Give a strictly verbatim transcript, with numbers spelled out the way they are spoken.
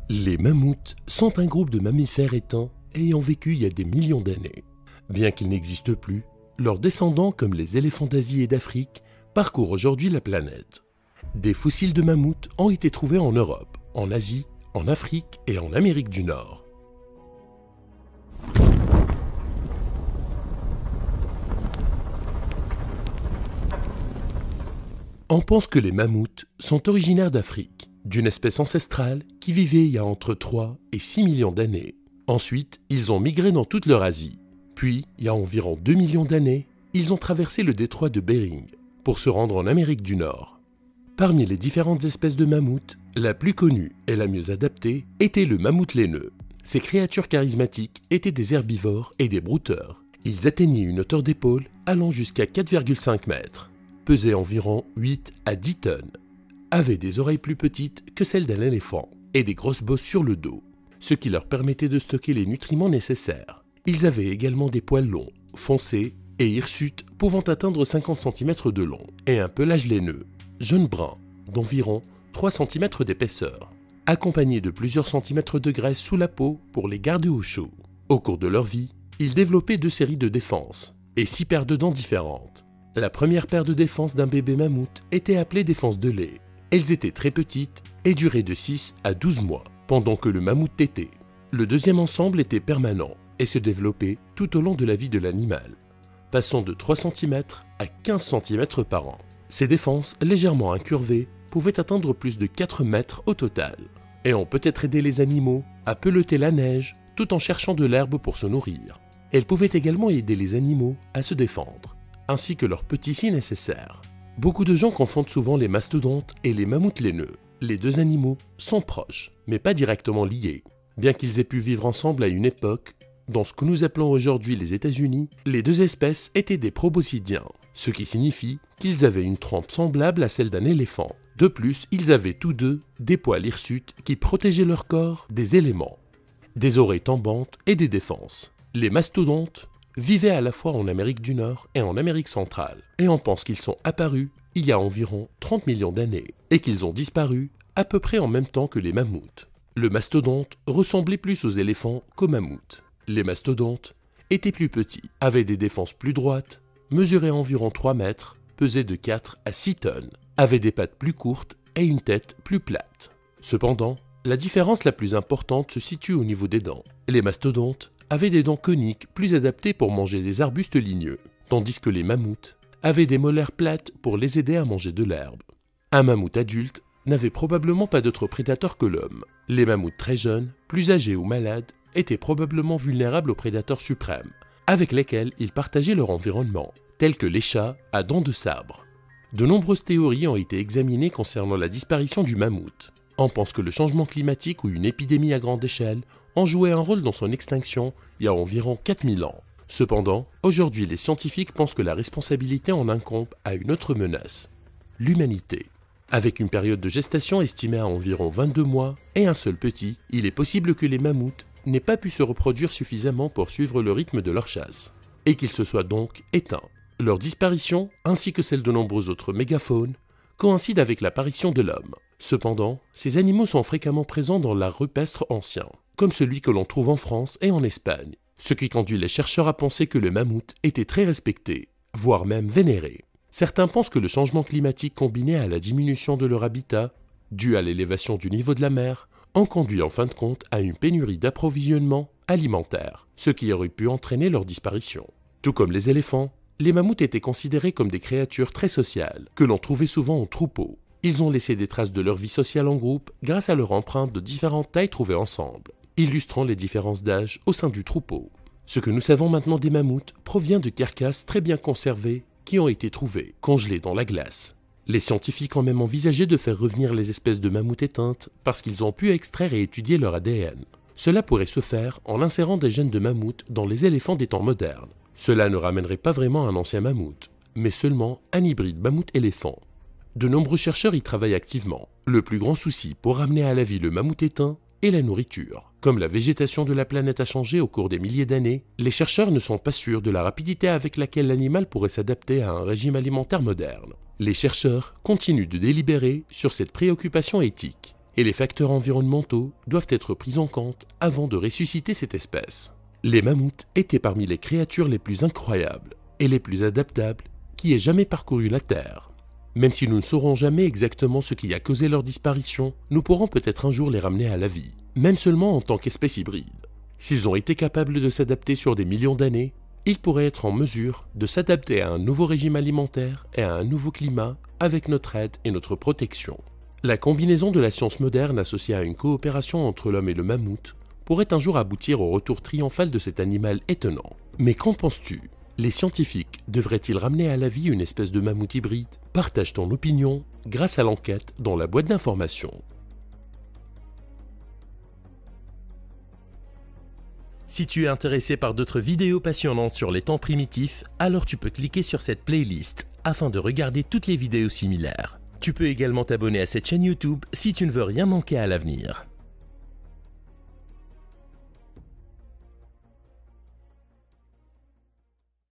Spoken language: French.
Les mammouths sont un groupe de mammifères éteints ayant vécu il y a des millions d'années. Bien qu'ils n'existent plus, leurs descendants comme les éléphants d'Asie et d'Afrique parcourent aujourd'hui la planète. Des fossiles de mammouths ont été trouvés en Europe, en Asie, en Afrique et en Amérique du Nord. On pense que les mammouths sont originaires d'Afrique, d'une espèce ancestrale qui vivait il y a entre trois et six millions d'années. Ensuite, ils ont migré dans toute l'Eurasie. Puis, il y a environ deux millions d'années, ils ont traversé le détroit de Bering pour se rendre en Amérique du Nord. Parmi les différentes espèces de mammouths, la plus connue et la mieux adaptée était le mammouth laineux. Ces créatures charismatiques étaient des herbivores et des brouteurs. Ils atteignaient une hauteur d'épaule allant jusqu'à quatre virgule cinq mètres, pesaient environ huit à dix tonnes, avaient des oreilles plus petites que celles d'un éléphant et des grosses bosses sur le dos, ce qui leur permettait de stocker les nutriments nécessaires. Ils avaient également des poils longs, foncés et hirsutes pouvant atteindre cinquante centimètres de long et un pelage laineux, jaune brun, d'environ trois centimètres d'épaisseur, accompagné de plusieurs centimètres de graisse sous la peau pour les garder au chaud. Au cours de leur vie, ils développaient deux séries de défenses et six paires de dents différentes. La première paire de défenses d'un bébé mammouth était appelée défense de lait. Elles étaient très petites et duraient de six à douze mois, pendant que le mammouth tétait. Le deuxième ensemble était permanent et se développait tout au long de la vie de l'animal, passant de trois centimètres à quinze centimètres par an. Ces défenses, légèrement incurvées, pouvaient atteindre plus de quatre mètres au total, et ont peut-être aidé les animaux à peloter la neige tout en cherchant de l'herbe pour se nourrir. Elles pouvaient également aider les animaux à se défendre, ainsi que leurs petits si nécessaires. Beaucoup de gens confondent souvent les mastodontes et les mammouths laineux. Les deux animaux sont proches, mais pas directement liés. Bien qu'ils aient pu vivre ensemble à une époque, dans ce que nous appelons aujourd'hui les États-Unis, les deux espèces étaient des proboscidiens, ce qui signifie qu'ils avaient une trempe semblable à celle d'un éléphant. De plus, ils avaient tous deux des poils hirsutes qui protégeaient leur corps des éléments, des oreilles tombantes et des défenses. Les mastodontes vivaient à la fois en Amérique du Nord et en Amérique centrale, et on pense qu'ils sont apparus il y a environ trente millions d'années, et qu'ils ont disparu à peu près en même temps que les mammouths. Le mastodonte ressemblait plus aux éléphants qu'aux mammouths. Les mastodontes étaient plus petits, avaient des défenses plus droites, mesuraient environ trois mètres, pesaient de quatre à six tonnes, avaient des pattes plus courtes et une tête plus plate. Cependant, la différence la plus importante se situe au niveau des dents. Les mastodontes avaient des dents coniques plus adaptées pour manger des arbustes ligneux, tandis que les mammouths avaient des molaires plates pour les aider à manger de l'herbe. Un mammouth adulte n'avait probablement pas d'autre prédateur que l'homme. Les mammouths très jeunes, plus âgés ou malades, étaient probablement vulnérables aux prédateurs suprêmes, avec lesquels ils partageaient leur environnement, tels que les chats à dents de sabre. De nombreuses théories ont été examinées concernant la disparition du mammouth. On pense que le changement climatique ou une épidémie à grande échelle ont joué un rôle dans son extinction il y a environ quatre mille ans. Cependant, aujourd'hui les scientifiques pensent que la responsabilité en incombe à une autre menace, l'humanité. Avec une période de gestation estimée à environ vingt-deux mois et un seul petit, il est possible que les mammouths n'aient pas pu se reproduire suffisamment pour suivre le rythme de leur chasse, et qu'ils se soient donc éteints. Leur disparition, ainsi que celle de nombreux autres mégafaunes, coïncide avec l'apparition de l'homme. Cependant, ces animaux sont fréquemment présents dans l'art rupestre ancien, comme celui que l'on trouve en France et en Espagne, ce qui conduit les chercheurs à penser que le mammouth était très respecté, voire même vénéré. Certains pensent que le changement climatique combiné à la diminution de leur habitat, dû à l'élévation du niveau de la mer, ont conduit en fin de compte à une pénurie d'approvisionnement alimentaire, ce qui aurait pu entraîner leur disparition. Tout comme les éléphants, les mammouths étaient considérés comme des créatures très sociales, que l'on trouvait souvent en troupeau. Ils ont laissé des traces de leur vie sociale en groupe grâce à leur empreinte de différentes tailles trouvées ensemble, illustrant les différences d'âge au sein du troupeau. Ce que nous savons maintenant des mammouths provient de carcasses très bien conservées qui ont été trouvées, congelées dans la glace. Les scientifiques ont même envisagé de faire revenir les espèces de mammouths éteintes parce qu'ils ont pu extraire et étudier leur A D N. Cela pourrait se faire en insérant des gènes de mammouth dans les éléphants des temps modernes. Cela ne ramènerait pas vraiment un ancien mammouth, mais seulement un hybride mammouth-éléphant. De nombreux chercheurs y travaillent activement. Le plus grand souci pour ramener à la vie le mammouth éteint est la nourriture. Comme la végétation de la planète a changé au cours des milliers d'années, les chercheurs ne sont pas sûrs de la rapidité avec laquelle l'animal pourrait s'adapter à un régime alimentaire moderne. Les chercheurs continuent de délibérer sur cette préoccupation éthique. et les facteurs environnementaux doivent être pris en compte avant de ressusciter cette espèce. Les mammouths étaient parmi les créatures les plus incroyables et les plus adaptables qui aient jamais parcouru la Terre. Même si nous ne saurons jamais exactement ce qui a causé leur disparition, nous pourrons peut-être un jour les ramener à la vie, même seulement en tant qu'espèce hybride. S'ils ont été capables de s'adapter sur des millions d'années, ils pourraient être en mesure de s'adapter à un nouveau régime alimentaire et à un nouveau climat avec notre aide et notre protection. La combinaison de la science moderne associée à une coopération entre l'homme et le mammouth pourrait un jour aboutir au retour triomphal de cet animal étonnant. Mais qu'en penses-tu ? Les scientifiques devraient-ils ramener à la vie une espèce de mammouth hybride ? Partage ton opinion grâce à l'enquête dans la boîte d'informations. Si tu es intéressé par d'autres vidéos passionnantes sur les temps primitifs, alors tu peux cliquer sur cette playlist afin de regarder toutes les vidéos similaires. Tu peux également t'abonner à cette chaîne YouTube si tu ne veux rien manquer à l'avenir.